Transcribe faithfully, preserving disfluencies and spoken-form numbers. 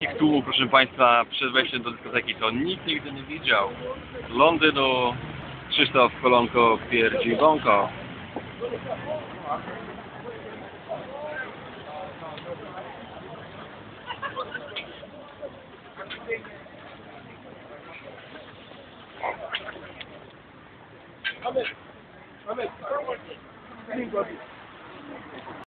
Ich tłumu, proszę Państwa, przed wejściem do dyskoteki to nikt nigdy nie widział. Londynu, Krzysztof Kolonko, pierdzi wąko. Ahmet, Ahmet,